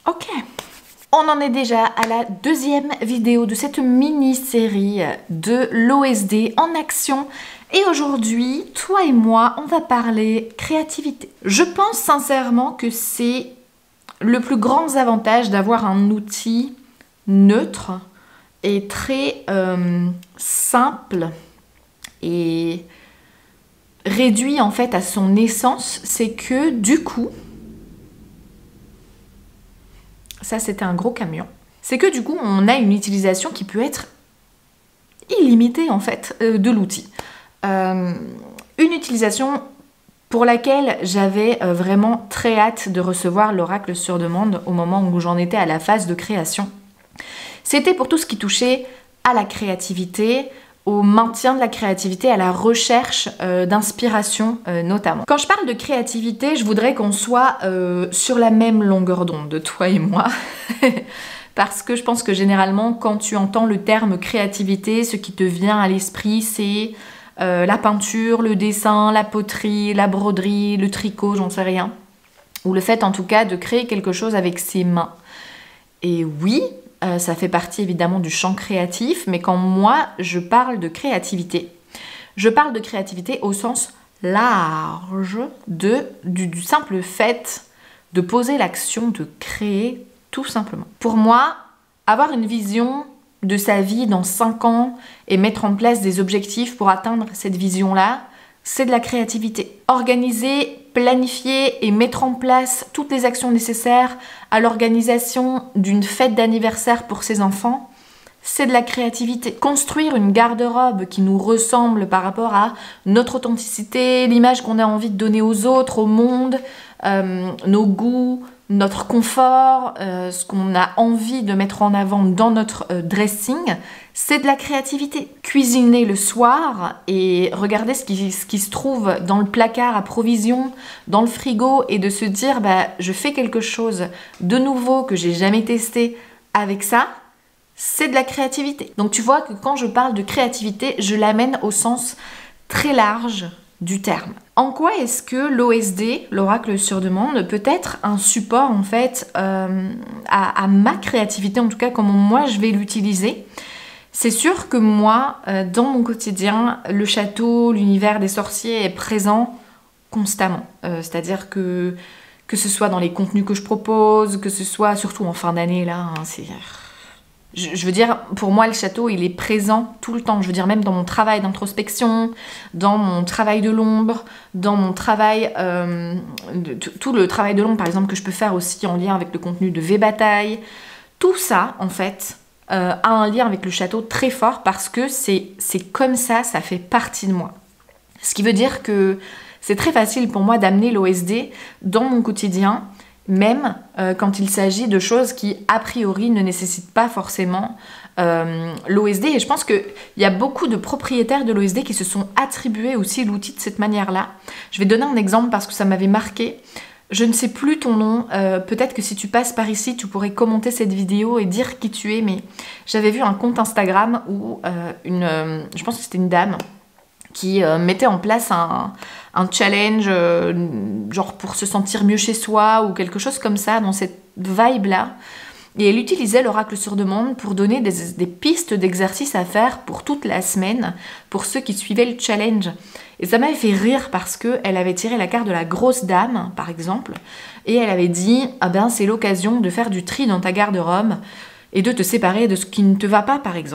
Ok. On en est déjà à la deuxième vidéo de cette mini-série de l'OSD en action. Et aujourd'hui, toi et moi, on va parler créativité. Je pense sincèrement que c'est le plus grand avantage d'avoir un outil neutre et très simple et réduit en fait à son essence. C'est que du coup, ça c'était un gros camion, c'est que du coup on a une utilisation qui peut être illimitée en fait de l'outil. Une utilisation pour laquelle j'avais vraiment très hâte de recevoir l'oracle sur demande au moment où j'en étais à la phase de création. C'était pour tout ce qui touchait à la créativité, au maintien de la créativité, à la recherche d'inspiration notamment. Quand je parle de créativité, je voudrais qu'on soit sur la même longueur d'onde, toi et moi. Parce que je pense que généralement, quand tu entends le terme créativité, ce qui te vient à l'esprit, c'est la peinture, le dessin, la poterie, la broderie, le tricot, j'en sais rien. Ou le fait en tout cas de créer quelque chose avec ses mains. Et oui, ça fait partie évidemment du champ créatif, mais quand moi je parle de créativité, je parle de créativité au sens large du simple fait de poser l'action de créer tout simplement. Pour moi, avoir une vision de sa vie dans 5 ans et mettre en place des objectifs pour atteindre cette vision-là, c'est de la créativité. Organiser, planifier et mettre en place toutes les actions nécessaires à l'organisation d'une fête d'anniversaire pour ses enfants, c'est de la créativité. Construire une garde-robe qui nous ressemble par rapport à notre authenticité, l'image qu'on a envie de donner aux autres, au monde, nos goûts, notre confort, ce qu'on a envie de mettre en avant dans notre dressing, c'est de la créativité. Cuisiner le soir et regarder ce qui se trouve dans le placard à provisions, dans le frigo, et de se dire je fais quelque chose de nouveau que j'ai jamais testé avec ça, c'est de la créativité. Donc tu vois que quand je parle de créativité, je l'amène au sens très large du terme. En quoi est-ce que l'OSD, l'oracle sur demande, peut être un support en fait à ma créativité, en tout cas comment moi je vais l'utiliser? C'est sûr que moi, dans mon quotidien, le château, l'univers des sorciers est présent constamment. C'est-à-dire que ce soit dans les contenus que je propose, que ce soit surtout en fin d'année là, c'est... Je veux dire, pour moi, le château, il est présent tout le temps. Je veux dire, même dans mon travail d'introspection, dans mon travail de l'ombre, dans mon travail... tout le travail de l'ombre, par exemple, que je peux faire aussi en lien avec le contenu de V-Bataille. Tout ça, en fait, a un lien avec le château très fort parce que c'est comme ça fait partie de moi. Ce qui veut dire que c'est très facile pour moi d'amener l'OSD dans mon quotidien, même quand il s'agit de choses qui, a priori, ne nécessitent pas forcément l'OSD. Et je pense qu'il y a beaucoup de propriétaires de l'OSD qui se sont attribués aussi l'outil de cette manière-là. Je vais donner un exemple parce que ça m'avait marqué. Je ne sais plus ton nom, peut-être que si tu passes par ici, tu pourrais commenter cette vidéo et dire qui tu es, mais j'avais vu un compte Instagram où je pense que c'était une dame qui mettait en place un challenge, genre pour se sentir mieux chez soi ou quelque chose comme ça, dans cette vibe-là. Et elle utilisait l'oracle sur demande pour donner des pistes d'exercices à faire pour toute la semaine, pour ceux qui suivaient le challenge. Et ça m'avait fait rire parce qu'elle avait tiré la carte de la grosse dame, par exemple, et elle avait dit « Ah ben, c'est l'occasion de faire du tri dans ta garde-robe et de te séparer de ce qui ne te va pas, par exemple. »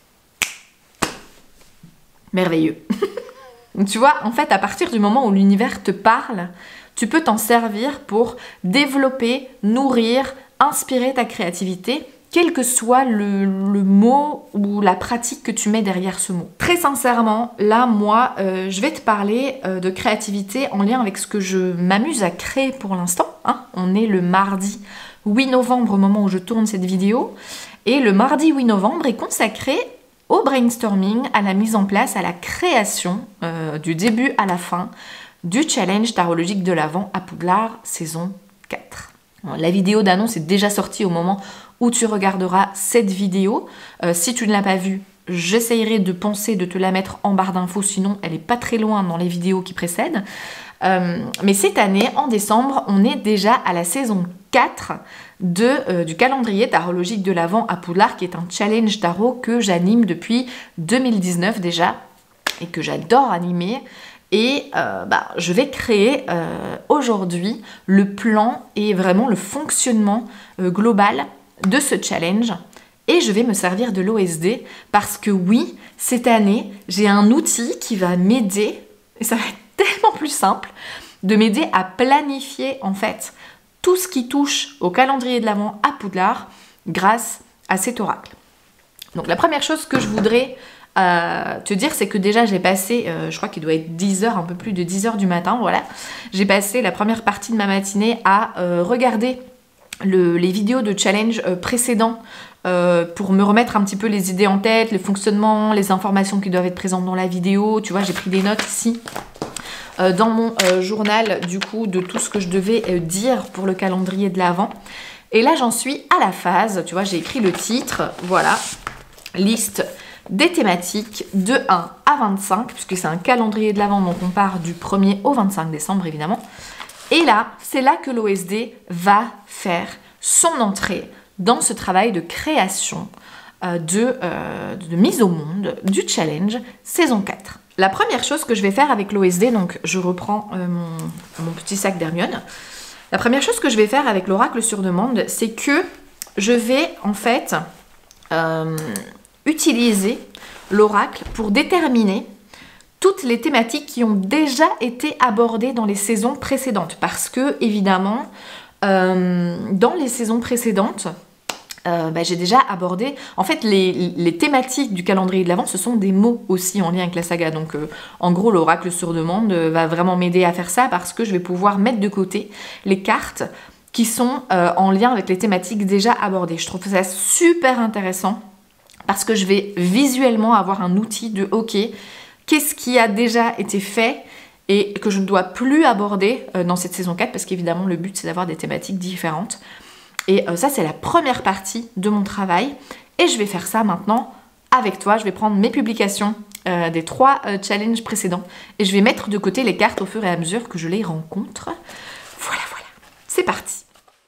Merveilleux. Tu vois, en fait, à partir du moment où l'univers te parle, tu peux t'en servir pour développer, nourrir, inspirer ta créativité, quel que soit le mot ou la pratique que tu mets derrière ce mot. Très sincèrement, là, moi, je vais te parler de créativité en lien avec ce que je m'amuse à créer pour l'instant. Hein. On est le mardi 8 novembre au moment où je tourne cette vidéo. Et le mardi 8 novembre est consacré au brainstorming, à la mise en place, à la création, du début à la fin, du challenge tarologique de l'Avent à Poudlard, saison 4. La vidéo d'annonce est déjà sortie au moment où tu regarderas cette vidéo. Si tu ne l'as pas vue, j'essayerai de penser de te la mettre en barre d'infos, sinon elle n'est pas très loin dans les vidéos qui précèdent. Mais cette année, en décembre, on est déjà à la saison 4 du calendrier tarologique de l'Avent à Poudlard, qui est un challenge tarot que j'anime depuis 2019 déjà et que j'adore animer. Et je vais créer aujourd'hui le plan et vraiment le fonctionnement global de ce challenge. Et je vais me servir de l'OSD parce que oui, cette année, j'ai un outil qui va m'aider, et ça va être tellement plus simple, de m'aider à planifier en fait tout ce qui touche au calendrier de l'Avent à Poudlard grâce à cet oracle. Donc la première chose que je voudrais te dire, c'est que déjà j'ai passé, je crois qu'il doit être 10h, un peu plus de 10h du matin, voilà. J'ai passé la première partie de ma matinée à regarder les vidéos de challenge précédents pour me remettre un petit peu les idées en tête, le fonctionnement, les informations qui doivent être présentes dans la vidéo. Tu vois, j'ai pris des notes ici dans mon journal du coup de tout ce que je devais dire pour le calendrier de l'Avent. Et là j'en suis à la phase, tu vois, j'ai écrit le titre, voilà, liste des thématiques de 1 à 25, puisque c'est un calendrier de l'Avent, donc on part du 1er au 25 décembre évidemment. Et là, c'est là que l'OSD va faire son entrée dans ce travail de création, de mise au monde du challenge saison 4. La première chose que je vais faire avec l'OSD, donc je reprends mon petit sac d'Hermione. La première chose que je vais faire avec l'oracle sur demande, c'est que je vais en fait utiliser l'oracle pour déterminer toutes les thématiques qui ont déjà été abordées dans les saisons précédentes. Parce que, évidemment, dans les saisons précédentes, j'ai déjà abordé... En fait, les thématiques du calendrier de l'Avent, ce sont des mots aussi en lien avec la saga. Donc, en gros, l'oracle sur demande va vraiment m'aider à faire ça parce que je vais pouvoir mettre de côté les cartes qui sont en lien avec les thématiques déjà abordées. Je trouve ça super intéressant parce que je vais visuellement avoir un outil de « OK, qu'est-ce qui a déjà été fait ?» et que je ne dois plus aborder dans cette saison 4 parce qu'évidemment, le but, c'est d'avoir des thématiques différentes. Et ça, c'est la première partie de mon travail. Et je vais faire ça maintenant avec toi. Je vais prendre mes publications des 3 challenges précédents et je vais mettre de côté les cartes au fur et à mesure que je les rencontre. Voilà, voilà. C'est parti.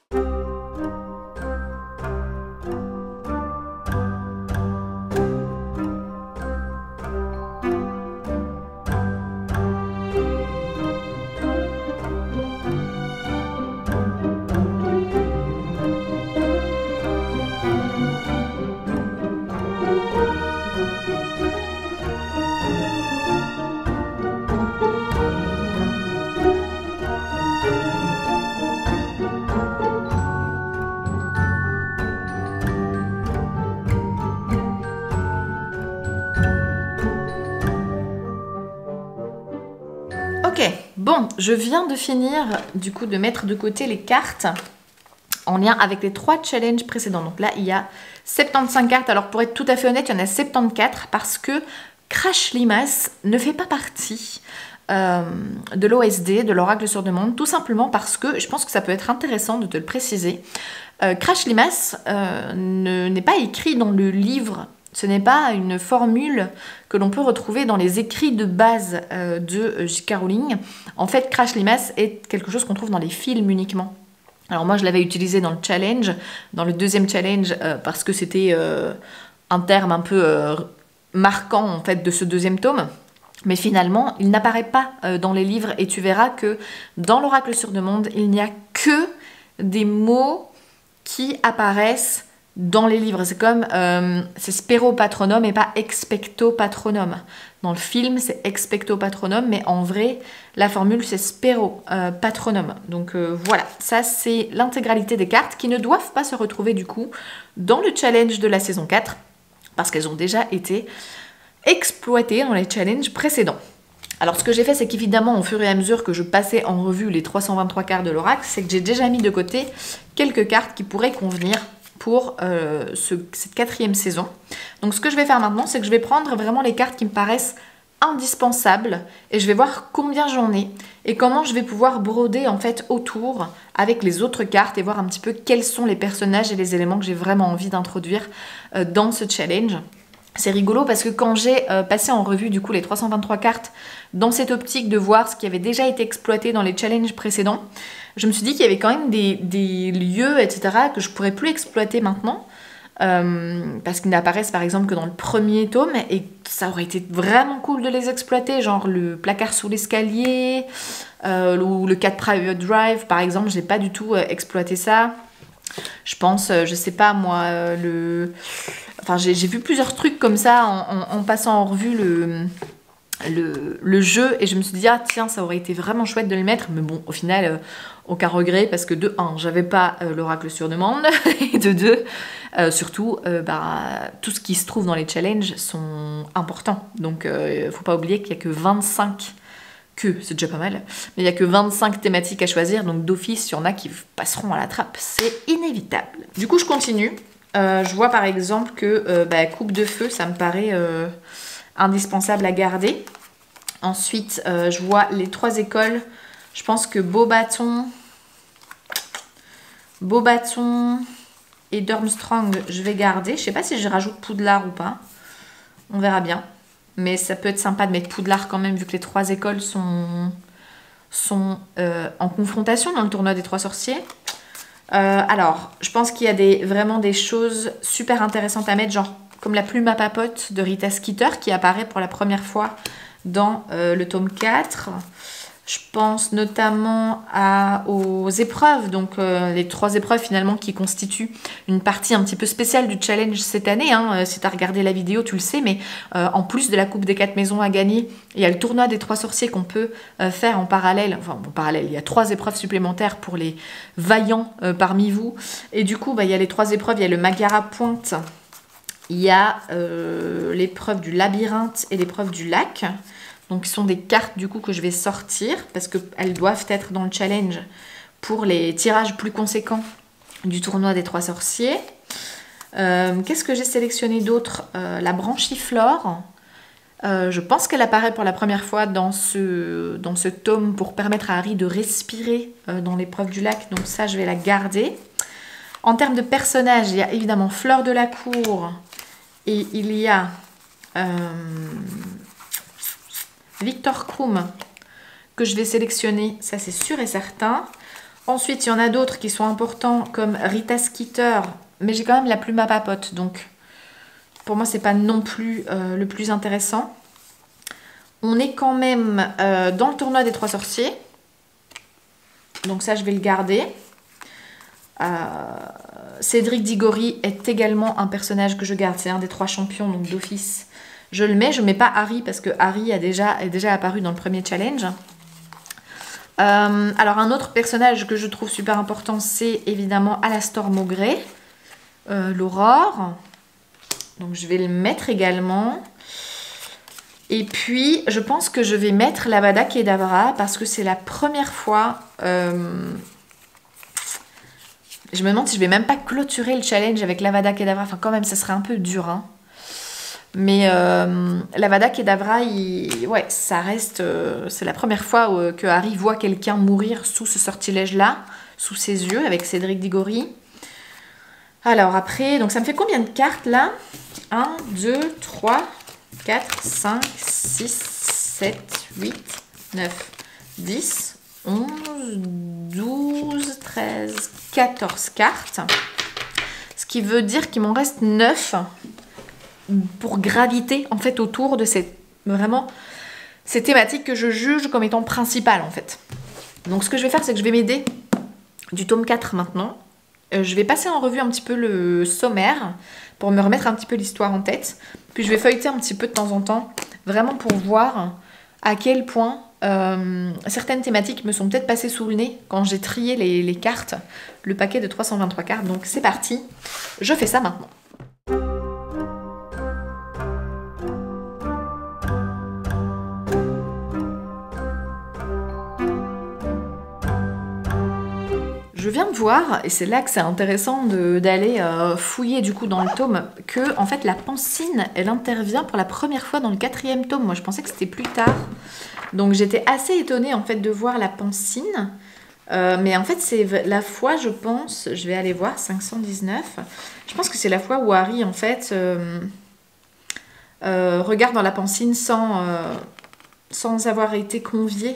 Ok, bon, je viens de finir du coup de mettre de côté les cartes en lien avec les 3 challenges précédents. Donc là, il y a 75 cartes. Alors pour être tout à fait honnête, il y en a 74 parce que Crash Limace ne fait pas partie de l'OSD, de l'oracle sur demande, tout simplement parce que je pense que ça peut être intéressant de te le préciser. Crash Limace n'est pas écrit dans le livre. Ce n'est pas une formule que l'on peut retrouver dans les écrits de base de J.K. Rowling. En fait, Crash Limace est quelque chose qu'on trouve dans les films uniquement. Alors moi, je l'avais utilisé dans le challenge, dans le deuxième challenge, parce que c'était un terme un peu marquant en fait de ce deuxième tome. Mais finalement, il n'apparaît pas dans les livres et tu verras que dans l'oracle sur demande, il n'y a que des mots qui apparaissent dans les livres. C'est comme c'est Spero Patronum et pas Expecto Patronum. Dans le film, c'est Expecto Patronum, mais en vrai, la formule, c'est Spero Patronum. Donc voilà, ça c'est l'intégralité des cartes qui ne doivent pas se retrouver du coup dans le challenge de la saison 4 parce qu'elles ont déjà été exploitées dans les challenges précédents. Alors ce que j'ai fait, c'est qu'évidemment, au fur et à mesure que je passais en revue les 323 cartes de l'oracle, c'est que j'ai déjà mis de côté quelques cartes qui pourraient convenir pour cette 4e saison. Donc ce que je vais faire maintenant, c'est que je vais prendre vraiment les cartes qui me paraissent indispensables et je vais voir combien j'en ai et comment je vais pouvoir broder en fait autour avec les autres cartes et voir un petit peu quels sont les personnages et les éléments que j'ai vraiment envie d'introduire dans ce challenge. C'est rigolo parce que quand j'ai passé en revue du coup les 323 cartes dans cette optique de voir ce qui avait déjà été exploité dans les challenges précédents, je me suis dit qu'il y avait quand même des lieux, etc. que je pourrais plus exploiter maintenant. Parce qu'ils n'apparaissent par exemple que dans le premier tome et ça aurait été vraiment cool de les exploiter, genre le placard sous l'escalier ou le 4 Private Drive par exemple, j'ai pas du tout exploité ça. Je pense, je sais pas moi, enfin j'ai vu plusieurs trucs comme ça en passant en revue le jeu et je me suis dit ah tiens ça aurait été vraiment chouette de le mettre, mais bon au final aucun regret parce que de 1 j'avais pas l'oracle sur demande et de 2 surtout tout ce qui se trouve dans les challenges sont importants, donc faut pas oublier qu'il y a que 25 c'est déjà pas mal, mais il y a que 25 thématiques à choisir, donc d'office il y en a qui passeront à la trappe, c'est inévitable. Du coup je continue, je vois par exemple que coupe de feu ça me paraît indispensable à garder. Ensuite, je vois les 3 écoles. Je pense que Beau Bâton et Durmstrang, je vais garder. Je sais pas si je rajoute Poudlard ou pas. On verra bien. Mais ça peut être sympa de mettre Poudlard quand même, vu que les 3 écoles sont en confrontation dans le tournoi des 3 sorciers. Alors, je pense qu'il y a vraiment des choses super intéressantes à mettre, genre comme la plume à papote de Rita Skeeter qui apparaît pour la première fois dans le tome 4. Je pense notamment aux épreuves, donc les 3 épreuves finalement qui constituent une partie un petit peu spéciale du challenge cette année. Hein. Si tu as regardé la vidéo, tu le sais, mais en plus de la coupe des 4 maisons à gagner, il y a le tournoi des 3 sorciers qu'on peut faire en parallèle. Enfin, en parallèle, il y a 3 épreuves supplémentaires pour les vaillants parmi vous. Et du coup, il y a les 3 épreuves, il y a le Magara Pointe, il y a l'épreuve du labyrinthe et l'épreuve du lac. Donc, ce sont des cartes du coup que je vais sortir parce qu'elles doivent être dans le challenge pour les tirages plus conséquents du tournoi des 3 sorciers. Qu'est-ce que j'ai sélectionné d'autre? La branchiflore. Je pense qu'elle apparaît pour la première fois dans ce tome pour permettre à Harry de respirer dans l'épreuve du lac. Donc ça, je vais la garder. En termes de personnages, il y a évidemment Fleur de la Cour et il y a Victor Krum que je vais sélectionner, ça c'est sûr et certain. Ensuite, il y en a d'autres qui sont importants comme Rita Skeeter, mais j'ai quand même la plume à papote, donc pour moi c'est pas non plus le plus intéressant. On est quand même dans le tournoi des 3 sorciers, donc ça je vais le garder. Cédric Diggory est également un personnage que je garde, c'est un des 3 champions, donc d'office. Je le mets, je ne mets pas Harry parce que Harry est déjà apparu dans le premier challenge. Alors un autre personnage que je trouve super important, c'est évidemment Alastor Maugrey, l'Aurore. Donc je vais le mettre également. Et puis je pense que je vais mettre l'Avada Kedavra parce que c'est la première fois... Je me demande si je vais même pas clôturer le challenge avec l'Avada Kedavra. Enfin quand même, ça serait un peu dur, hein. Mais l'Avada Kedavra, ouais, ça reste... c'est la première fois que Harry voit quelqu'un mourir sous ce sortilège-là, sous ses yeux, avec Cédric Diggory. Alors après, donc ça me fait combien de cartes là? 1, 2, 3, 4, 5, 6, 7, 8, 9, 10, 11, 12, 13, 14 cartes. Ce qui veut dire qu'il m'en reste 9 pour graviter en fait autour de ces thématiques que je juge comme étant principales en fait. Donc ce que je vais faire, c'est que je vais m'aider du tome 4 maintenant. Je vais passer en revue un petit peu le sommaire pour me remettre un petit peu l'histoire en tête. Puis je vais feuilleter un petit peu de temps en temps, vraiment pour voir à quel point certaines thématiques me sont peut-être passées sous le nez quand j'ai trié les cartes, le paquet de 323 cartes. Donc c'est parti, je fais ça maintenant. Je viens de voir, et c'est là que c'est intéressant d'aller fouiller du coup dans le tome, que en fait la pancine, elle intervient pour la première fois dans le 4e tome. Moi je pensais que c'était plus tard. Donc j'étais assez étonnée en fait de voir la pancine. Mais en fait c'est la fois, je pense, je vais aller voir, 519. Je pense que c'est la fois où Harry en fait regarde dans la pancine sans avoir été convié.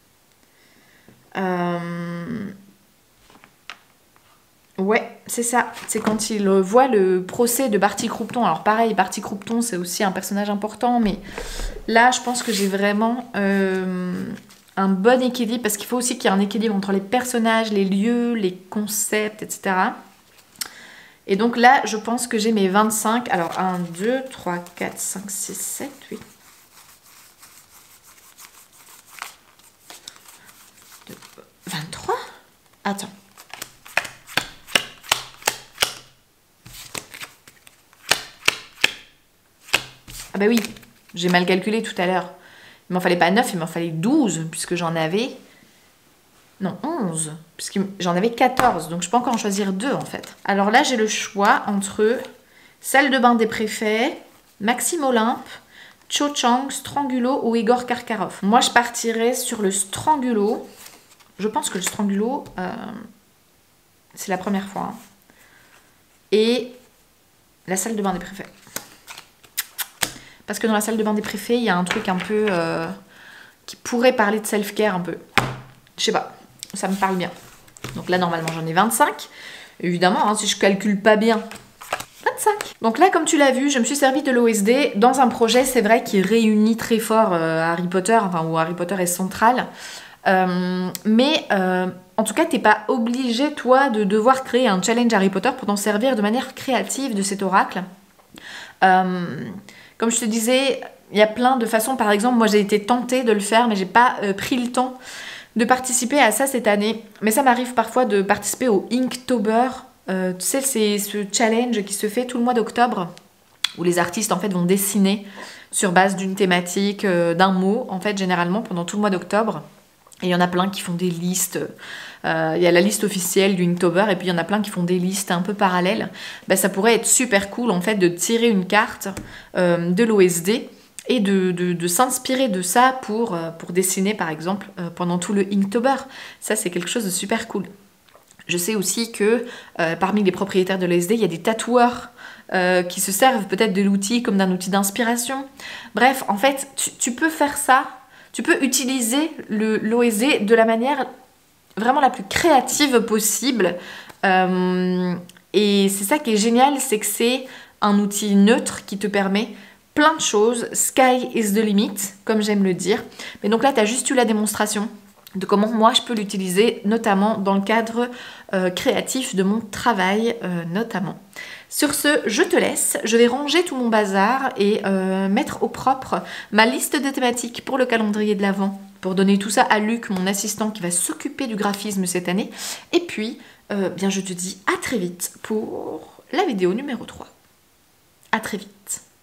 Ouais, c'est ça. C'est quand il voit le procès de Barty Croupton. Alors pareil, Barty Croupton, c'est aussi un personnage important, mais là, je pense que j'ai vraiment un bon équilibre, parce qu'il faut aussi qu'il y ait un équilibre entre les personnages, les lieux, les concepts, etc. Et donc là, je pense que j'ai mes 25. Alors 1, 2, 3, 4, 5, 6, 7, 8. 23 ? Attends. Ah bah oui, j'ai mal calculé tout à l'heure. Il m'en fallait pas 9, il m'en fallait 12, puisque j'en avais... Non, 11, puisque j'en avais 14, donc je peux encore en choisir 2 en fait. Alors là, j'ai le choix entre Salle de bain des préfets, Maxime Olympe, Cho Chang, Strangulo ou Igor Karkaroff. Moi, je partirais sur le Strangulo. Je pense que le Strangulo, c'est la première fois. Hein. Et la salle de bain des préfets. Parce que dans la salle de bain des préfets, il y a un truc un peu... qui pourrait parler de self-care un peu. Je sais pas, ça me parle bien. Donc là, normalement, j'en ai 25. Évidemment, hein, si je calcule pas bien, 25. Donc là, comme tu l'as vu, je me suis servi de l'OSD dans un projet, c'est vrai, qui réunit très fort Harry Potter, enfin, où Harry Potter est central. Mais en tout cas, t'es pas obligé, toi, de devoir créer un challenge Harry Potter pour t'en servir de manière créative de cet oracle. Comme je te disais, il y a plein de façons. Par exemple, moi j'ai été tentée de le faire, mais j'ai pas pris le temps de participer à ça cette année. Mais ça m'arrive parfois de participer au Inktober. Tu sais, c'est ce challenge qui se fait tout le mois d'octobre, où les artistes en fait vont dessiner sur base d'une thématique, d'un mot, en fait, généralement pendant tout le mois d'octobre. Et il y en a plein qui font des listes. Il y a la liste officielle du Inktober et puis il y en a plein qui font des listes un peu parallèles. Ben, ça pourrait être super cool en fait de tirer une carte de l'OSD et de s'inspirer de ça pour dessiner par exemple pendant tout le Inktober. Ça c'est quelque chose de super cool. Je sais aussi que parmi les propriétaires de l'OSD, il y a des tatoueurs qui se servent peut-être de l'outil comme d'un outil d'inspiration. Bref, en fait, tu peux faire ça. Tu peux utiliser l'OSD de la manière vraiment la plus créative possible. Et c'est ça qui est génial, c'est que c'est un outil neutre qui te permet plein de choses. Sky is the limit, comme j'aime le dire. Mais donc là, tu as juste eu la démonstration de comment moi je peux l'utiliser, notamment dans le cadre créatif de mon travail, notamment. Sur ce, je te laisse, je vais ranger tout mon bazar et mettre au propre ma liste de thématiques pour le calendrier de l'Avent, pour donner tout ça à Luc, mon assistant qui va s'occuper du graphisme cette année. Et puis, bien je te dis à très vite pour la vidéo numéro 3. À très vite.